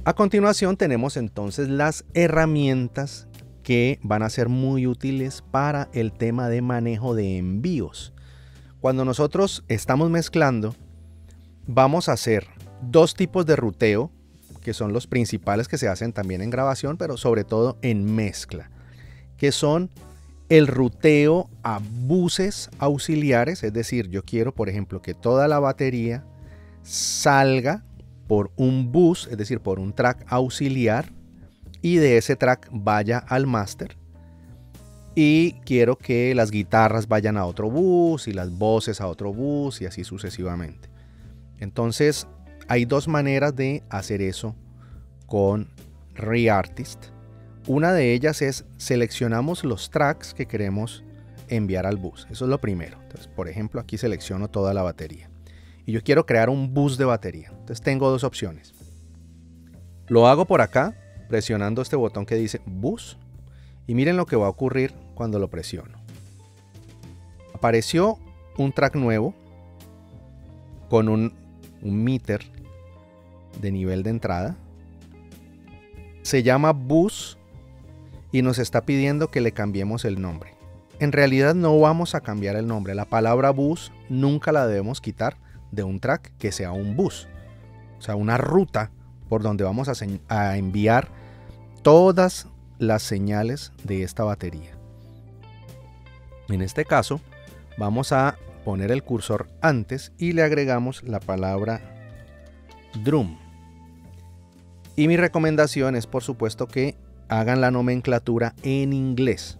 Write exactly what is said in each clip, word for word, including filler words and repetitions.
A continuación tenemos entonces las herramientas que van a ser muy útiles para el tema de manejo de envíos. Cuando nosotros estamos mezclando, vamos a hacer dos tipos de ruteo, que son los principales que se hacen también en grabación, pero sobre todo en mezcla, que son el ruteo a buses auxiliares, es decir, yo quiero, por ejemplo, que toda la batería salga por un bus, es decir, por un track auxiliar, y de ese track vaya al máster. Y quiero que las guitarras vayan a otro bus y las voces a otro bus y así sucesivamente. Entonces, hay dos maneras de hacer eso con ReArtist. Una de ellas es seleccionamos los tracks que queremos enviar al bus. Eso es lo primero. Entonces, por ejemplo, aquí selecciono toda la batería. Y yo quiero crear un bus de batería. Entonces tengo dos opciones. Lo hago por acá, presionando este botón que dice bus. Y miren lo que va a ocurrir cuando lo presiono. Apareció un track nuevo con un, un meter de nivel de entrada. Se llama bus y nos está pidiendo que le cambiemos el nombre. En realidad no vamos a cambiar el nombre. La palabra bus nunca la debemos quitar de un track que sea un bus, o sea, una ruta por donde vamos a, a enviar todas las señales de esta batería. En este caso, vamos a poner el cursor antes y le agregamos la palabra drum. Y mi recomendación es, por supuesto, que hagan la nomenclatura en inglés,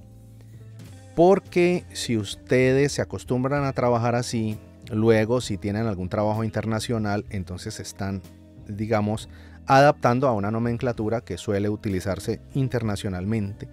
porque si ustedes se acostumbran a trabajar así, luego, si tienen algún trabajo internacional, entonces están, digamos, adaptando a una nomenclatura que suele utilizarse internacionalmente.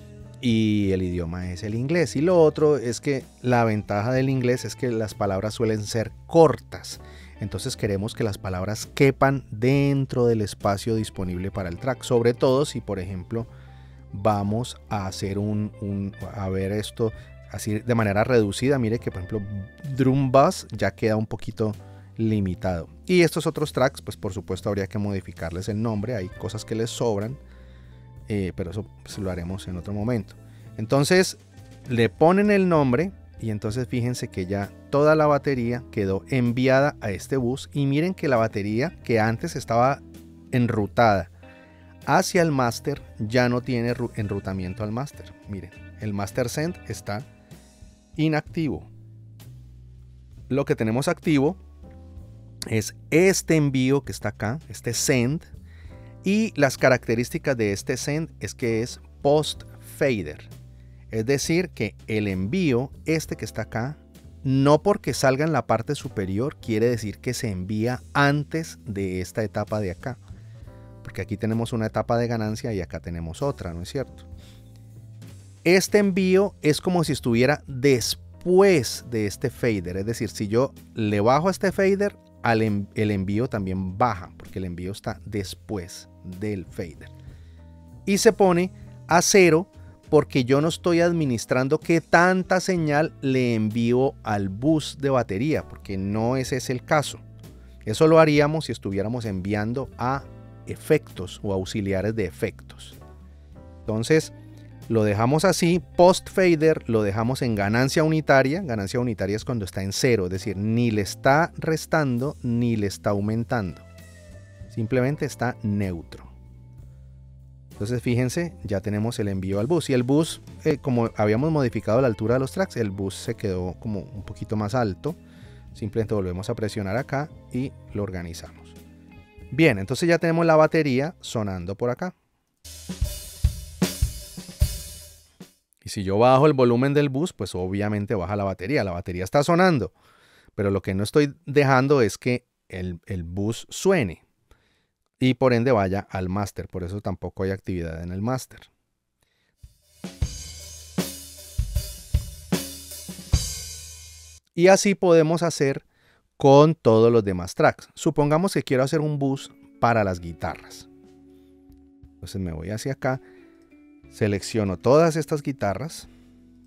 Y el idioma es el inglés. Y lo otro es que la ventaja del inglés es que las palabras suelen ser cortas. Entonces queremos que las palabras quepan dentro del espacio disponible para el track. Sobre todo si, por ejemplo, vamos a hacer un, un a ver esto así de manera reducida. Mire que por ejemplo drum bass ya queda un poquito limitado. Y estos otros tracks, pues por supuesto habría que modificarles el nombre. Hay cosas que les sobran, eh, pero eso pues, lo haremos en otro momento. Entonces le ponen el nombre y entonces fíjense que ya toda la batería quedó enviada a este bus. Y miren que la batería que antes estaba enrutada hacia el máster ya no tiene enrutamiento al máster. Miren, el master send está inactivo. Lo que tenemos activo es este envío que está acá, este send, y las características de este send es que es post fader, es decir que el envío este que está acá, no porque salga en la parte superior quiere decir que se envía antes de esta etapa de acá, porque aquí tenemos una etapa de ganancia y acá tenemos otra, ¿no es cierto? Este envío es como si estuviera después de este fader, es decir, si yo le bajo a este fader, al en, el envío también baja, porque el envío está después del fader. Y se pone a cero porque yo no estoy administrando qué tanta señal le envío al bus de batería, porque no ese es el caso. Eso lo haríamos si estuviéramos enviando a efectos o auxiliares de efectos. Entonces, lo dejamos así, post fader lo dejamos en ganancia unitaria. Ganancia unitaria es cuando está en cero, es decir, ni le está restando ni le está aumentando. Simplemente está neutro. Entonces fíjense, ya tenemos el envío al bus. Y el bus, eh, como habíamos modificado la altura de los tracks, el bus se quedó como un poquito más alto. Simplemente volvemos a presionar acá y lo organizamos. Bien, entonces ya tenemos la batería sonando por acá. Y si yo bajo el volumen del bus, pues obviamente baja la batería. La batería está sonando. Pero lo que no estoy dejando es que el, el bus suene. Y por ende vaya al máster. Por eso tampoco hay actividad en el máster. Y así podemos hacer con todos los demás tracks. Supongamos que quiero hacer un bus para las guitarras. Entonces me voy hacia acá. Selecciono todas estas guitarras,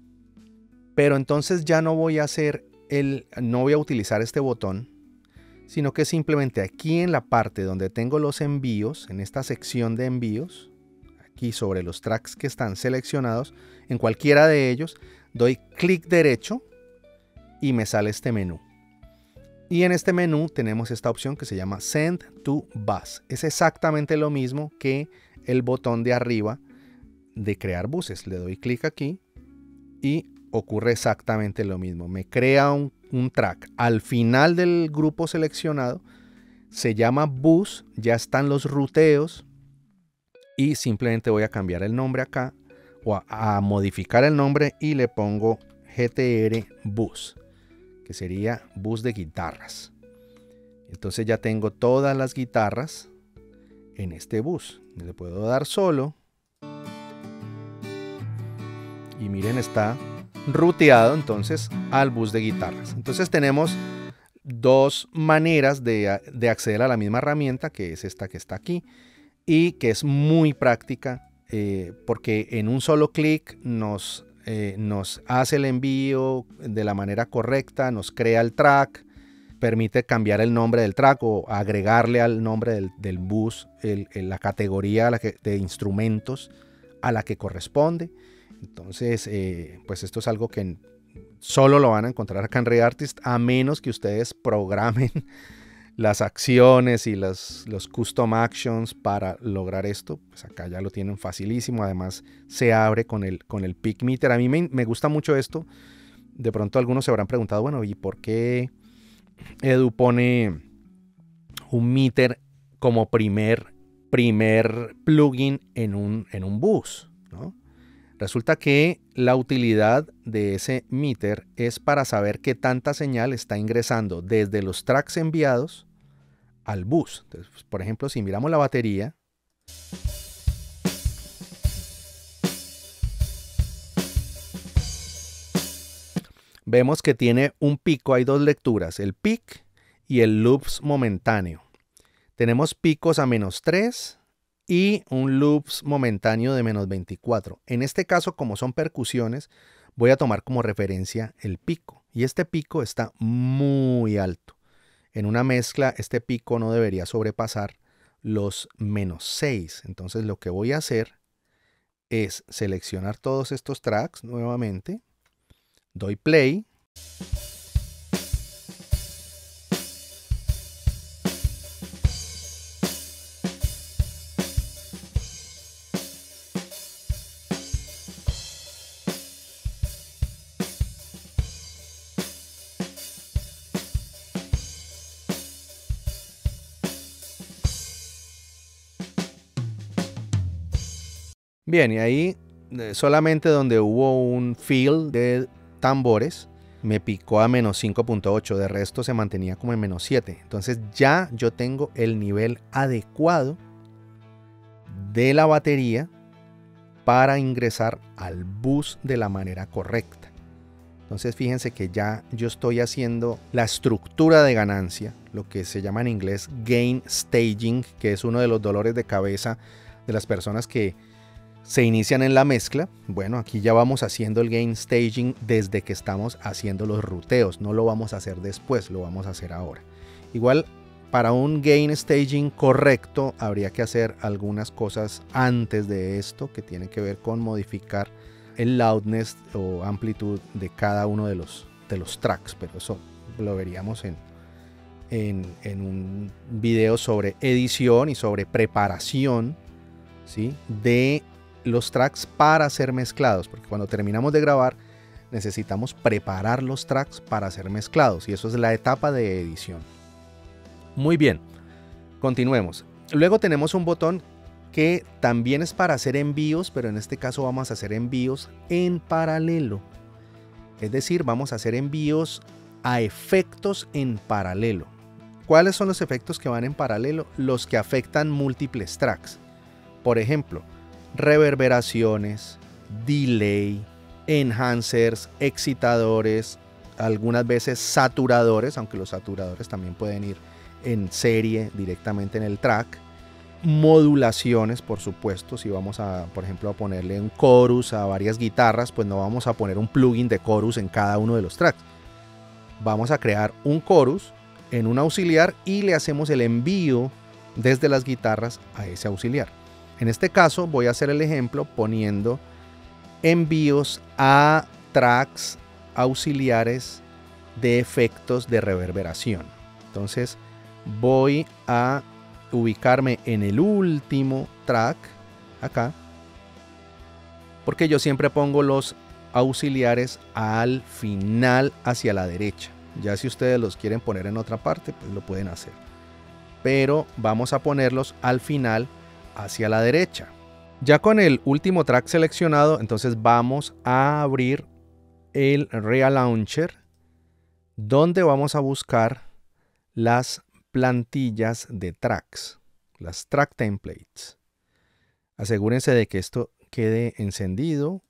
pero entonces ya no voy a hacer el, no voy a utilizar este botón, sino que simplemente aquí en la parte donde tengo los envíos, en esta sección de envíos, aquí sobre los tracks que están seleccionados, en cualquiera de ellos, doy clic derecho y me sale este menú. Y en este menú tenemos esta opción que se llama Send to Bus. Es exactamente lo mismo que el botón de arriba de crear buses. Le doy clic aquí y ocurre exactamente lo mismo. Me crea un, un track al final del grupo seleccionado. Se llama bus, ya están los ruteos y simplemente voy a cambiar el nombre acá o a, a modificar el nombre y le pongo G T R Bus, que sería bus de guitarras. Entonces ya tengo todas las guitarras en este bus. Le puedo dar solo y miren, está ruteado entonces al bus de guitarras. Entonces tenemos dos maneras de, de acceder a la misma herramienta, que es esta que está aquí y que es muy práctica eh, porque en un solo clic nos, eh, nos hace el envío de la manera correcta, nos crea el track, permite cambiar el nombre del track o agregarle al nombre del, del bus el, el, la categoría a la que, de instrumentos a la que corresponde. Entonces, eh, pues esto es algo que solo lo van a encontrar acá en ReArtist, a menos que ustedes programen las acciones y las, los custom actions para lograr esto. Pues acá ya lo tienen facilísimo. Además, se abre con el, con el Pick Meter. A mí me, me gusta mucho esto. De pronto algunos se habrán preguntado, bueno, ¿y por qué Edu pone un meter como primer, primer plugin en un, en un bus, ¿no? Resulta que la utilidad de ese meter es para saber qué tanta señal está ingresando desde los tracks enviados al bus. Entonces, por ejemplo, si miramos la batería, vemos que tiene un pico, hay dos lecturas, el peak y el loops momentáneo. Tenemos picos a menos tres y un loops momentáneo de menos veinticuatro. En este caso, como son percusiones, voy a tomar como referencia el pico. Y este pico está muy alto. En una mezcla, este pico no debería sobrepasar los menos seis. Entonces, lo que voy a hacer es seleccionar todos estos tracks nuevamente. Doy play. Bien, y ahí solamente donde hubo un fill de tambores me picó a menos cinco punto ocho, de resto se mantenía como en menos siete. Entonces ya yo tengo el nivel adecuado de la batería para ingresar al bus de la manera correcta. Entonces fíjense que ya yo estoy haciendo la estructura de ganancia, lo que se llama en inglés gain staging, que es uno de los dolores de cabeza de las personas que se inician en la mezcla. Bueno, aquí ya vamos haciendo el gain staging desde que estamos haciendo los ruteos. No lo vamos a hacer después, lo vamos a hacer ahora. Igual, para un gain staging correcto, habría que hacer algunas cosas antes de esto, que tiene que ver con modificar el loudness o amplitud de cada uno de los, de los tracks. Pero eso lo veríamos en, en, en un video sobre edición y sobre preparación, ¿sí?, de los tracks para ser mezclados, porque cuando terminamos de grabar necesitamos preparar los tracks para ser mezclados y eso es la etapa de edición. Muy bien, continuemos. Luego tenemos un botón que también es para hacer envíos, pero en este caso vamos a hacer envíos en paralelo, es decir, vamos a hacer envíos a efectos en paralelo. ¿Cuáles son los efectos que van en paralelo? Los que afectan múltiples tracks. Por ejemplo, reverberaciones, delay, enhancers, excitadores, algunas veces saturadores, aunque los saturadores también pueden ir en serie directamente en el track, modulaciones, por supuesto. Si vamos a, por ejemplo, a ponerle un chorus a varias guitarras, pues no vamos a poner un plugin de chorus en cada uno de los tracks. Vamos a crear un chorus en un auxiliar y le hacemos el envío desde las guitarras a ese auxiliar. En este caso voy a hacer el ejemplo poniendo envíos a tracks auxiliares de efectos de reverberación. Entonces voy a ubicarme en el último track acá, porque yo siempre pongo los auxiliares al final hacia la derecha. Ya si ustedes los quieren poner en otra parte, pues lo pueden hacer, pero vamos a ponerlos al final hacia la derecha. Ya con el último track seleccionado, entonces vamos a abrir el Real Launcher, donde vamos a buscar las plantillas de tracks, las track templates. Asegúrense de que esto quede encendido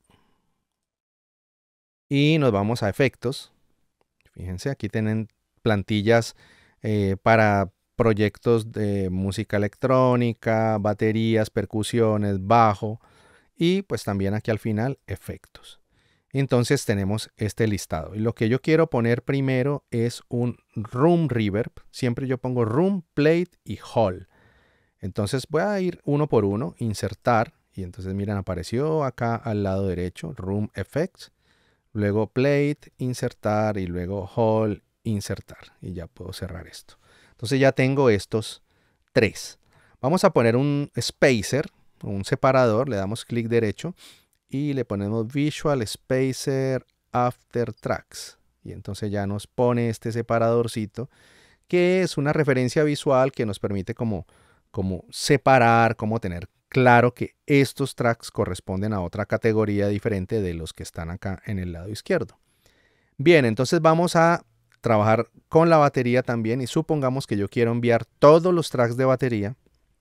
y nos vamos a efectos. Fíjense, aquí tienen plantillas eh, para proyectos de música electrónica, baterías, percusiones, bajo y pues también aquí al final efectos. Entonces tenemos este listado y lo que yo quiero poner primero es un room reverb. Siempre yo pongo room, plate y hall. Entonces voy a ir uno por uno, insertar, y entonces miren, apareció acá al lado derecho room effects, luego plate, insertar y luego hall, insertar, y ya puedo cerrar esto. Entonces ya tengo estos tres. Vamos a poner un spacer, un separador, le damos clic derecho y le ponemos Visual Spacer After Tracks. Y entonces ya nos pone este separadorcito, que es una referencia visual que nos permite como, como separar, como tener claro que estos tracks corresponden a otra categoría diferente de los que están acá en el lado izquierdo. Bien, entonces vamos a trabajar con la batería también y supongamos que yo quiero enviar todos los tracks de batería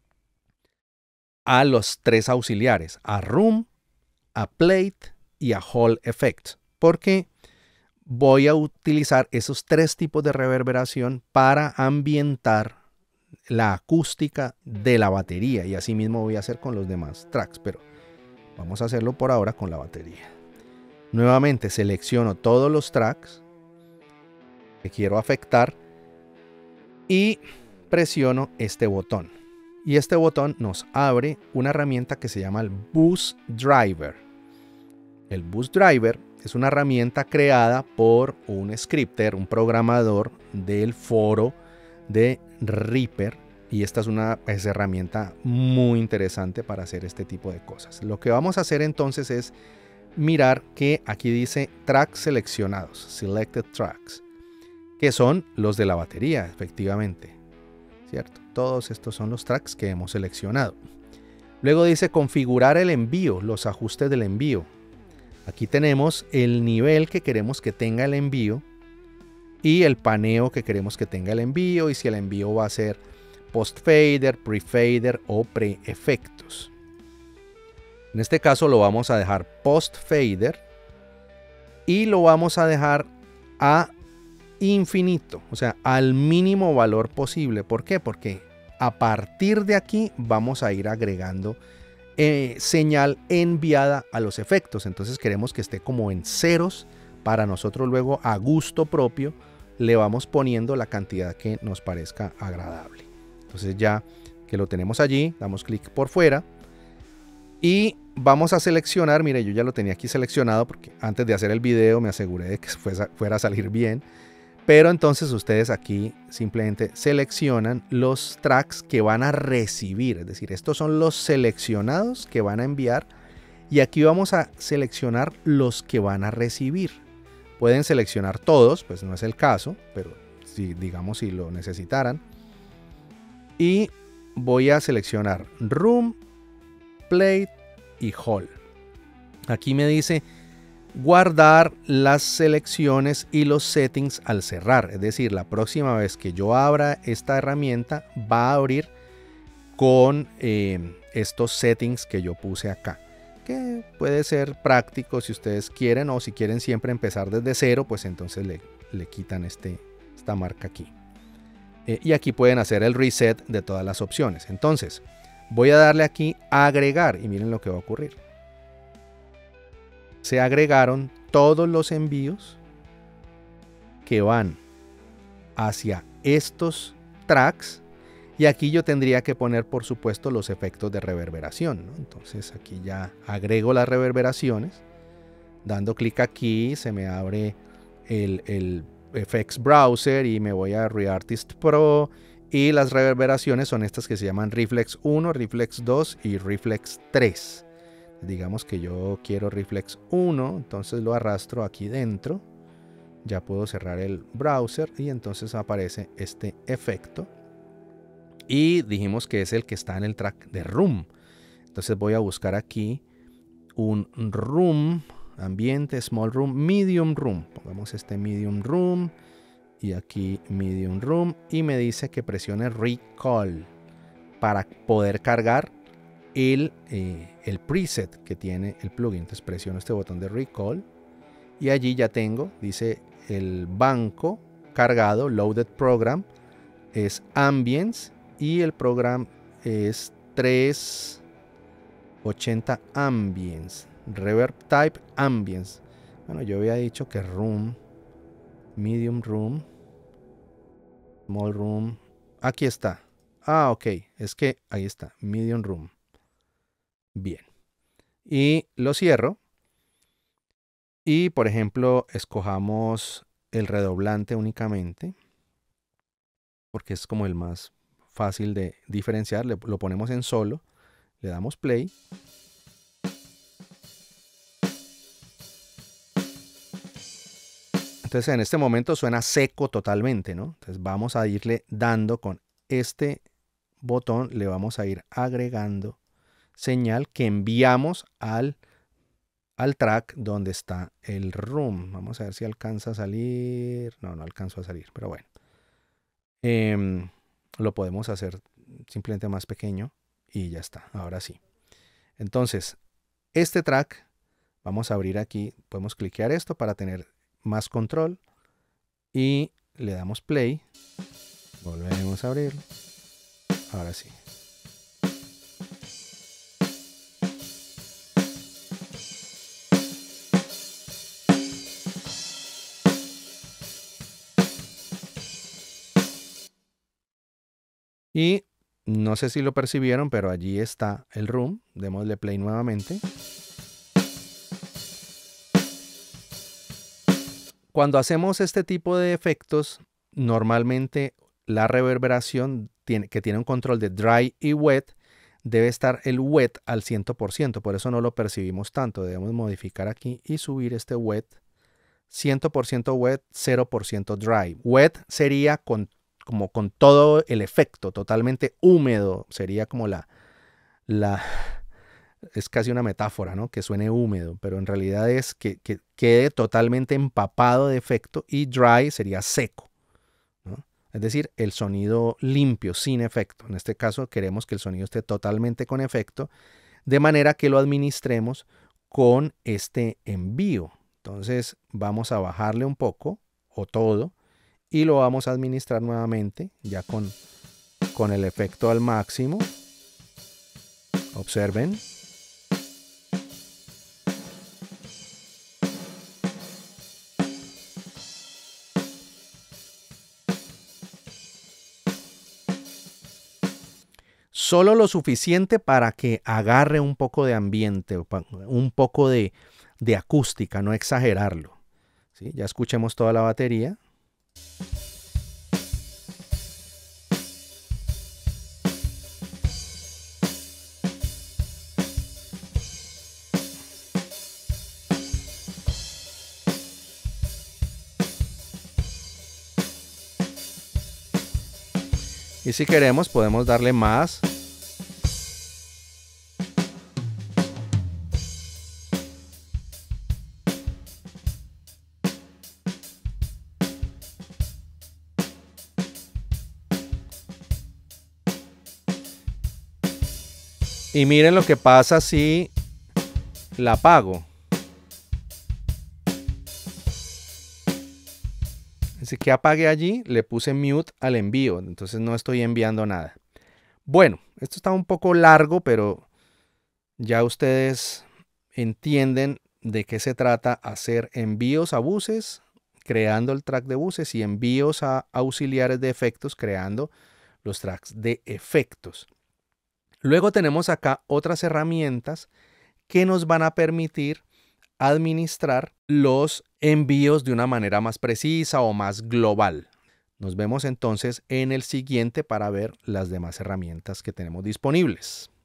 a los tres auxiliares, a room, a plate y a hall effect, porque voy a utilizar esos tres tipos de reverberación para ambientar la acústica de la batería, y así mismo voy a hacer con los demás tracks, pero vamos a hacerlo por ahora con la batería. Nuevamente selecciono todos los tracks que quiero afectar y presiono este botón. Y este botón nos abre una herramienta que se llama el Bus Driver. El Bus Driver es una herramienta creada por un scripter, un programador del foro de Reaper. Y esta es una es herramienta muy interesante para hacer este tipo de cosas. Lo que vamos a hacer entonces es mirar que aquí dice tracks seleccionados, selected tracks, que son los de la batería, efectivamente, ¿cierto? Todos estos son los tracks que hemos seleccionado. Luego dice configurar el envío, los ajustes del envío. Aquí tenemos el nivel que queremos que tenga el envío y el paneo que queremos que tenga el envío, y si el envío va a ser post-fader, pre-fader o pre-efectos. En este caso lo vamos a dejar post-fader y lo vamos a dejar a infinito, o sea, al mínimo valor posible. ¿Por qué? Porque a partir de aquí vamos a ir agregando eh, señal enviada a los efectos. Entonces queremos que esté como en ceros para nosotros luego a gusto propio le vamos poniendo la cantidad que nos parezca agradable. Entonces ya que lo tenemos allí, damos clic por fuera y vamos a seleccionar. Mire, yo ya lo tenía aquí seleccionado porque antes de hacer el video me aseguré de que fuera a salir bien. Pero entonces ustedes aquí simplemente seleccionan los tracks que van a recibir, es decir, estos son los seleccionados que van a enviar, y aquí vamos a seleccionar los que van a recibir. Pueden seleccionar todos, pues no es el caso, pero si digamos si lo necesitaran. Y voy a seleccionar room, plate y hall. Aquí me dice guardar las selecciones y los settings al cerrar, es decir, la próxima vez que yo abra esta herramienta va a abrir con eh, estos settings que yo puse acá, que puede ser práctico si ustedes quieren, o si quieren siempre empezar desde cero, pues entonces le, le quitan este, esta marca aquí. Eh, y aquí pueden hacer el reset de todas las opciones. Entonces voy a darle aquí a agregar y miren lo que va a ocurrir. Se agregaron todos los envíos que van hacia estos tracks. Y aquí yo tendría que poner, por supuesto, los efectos de reverberación, ¿no? Entonces aquí ya agrego las reverberaciones. Dando clic aquí se me abre el, el F X Browser y me voy a ReArtist Pro. Y las reverberaciones son estas que se llaman Reflex uno, Reflex dos y Reflex tres. Digamos que yo quiero Reflex uno, entonces lo arrastro aquí dentro. Ya puedo cerrar el browser y entonces aparece este efecto. Y dijimos que es el que está en el track de Room. Entonces voy a buscar aquí un Room, ambiente, Small Room, Medium Room. Pongamos este Medium Room y aquí Medium Room. Y me dice que presione Recall para poder cargar el, eh, el preset que tiene el plugin. Entonces presiono este botón de Recall y allí ya tengo, dice el banco cargado, Loaded Program, es Ambience. Y el programa es trescientos ochenta Ambience. Reverb Type Ambience. Bueno, yo había dicho que Room, Medium Room, Small Room. Aquí está. Ah, ok. Es que ahí está. Medium Room. Bien. Y lo cierro. Y por ejemplo, escojamos el redoblante únicamente. Porque es como el más fácil de diferenciar. Le, lo ponemos en solo, le damos play. Entonces en este momento suena seco totalmente, ¿no? Entonces vamos a irle dando con este botón, le vamos a ir agregando señal que enviamos al, al track donde está el room. Vamos a ver si alcanza a salir. No, no alcanzó a salir, pero bueno. Eh, lo podemos hacer simplemente más pequeño y ya está, ahora sí. Entonces, este track, vamos a abrir aquí, podemos cliquear esto para tener más control y le damos play, volvemos a abrir, ahora sí. Y no sé si lo percibieron, pero allí está el room. Démosle play nuevamente. Cuando hacemos este tipo de efectos, normalmente la reverberación tiene, que tiene un control de dry y wet, debe estar el wet al cien por ciento. Por eso no lo percibimos tanto. Debemos modificar aquí y subir este wet. cien por ciento wet, cero por ciento dry. Wet sería con como con todo el efecto, totalmente húmedo, sería como la, la, es casi una metáfora, ¿no? Que suene húmedo, pero en realidad es que, que quede totalmente empapado de efecto, y dry sería seco, ¿no? Es decir, el sonido limpio, sin efecto. En este caso queremos que el sonido esté totalmente con efecto, de manera que lo administremos con este envío. Entonces vamos a bajarle un poco, o todo, y lo vamos a administrar nuevamente ya con, con el efecto al máximo. Observen. Solo lo suficiente para que agarre un poco de ambiente, un poco de, de acústica, no exagerarlo. ¿Sí? Ya escuchemos toda la batería. Y si queremos podemos darle más. Y miren lo que pasa si la apago. Así que apagué allí, le puse mute al envío, entonces no estoy enviando nada. Bueno, esto está un poco largo, pero ya ustedes entienden de qué se trata hacer envíos a buses creando el track de buses, y envíos a auxiliares de efectos, creando los tracks de efectos. Luego tenemos acá otras herramientas que nos van a permitir administrar los envíos de una manera más precisa o más global. Nos vemos entonces en el siguiente para ver las demás herramientas que tenemos disponibles.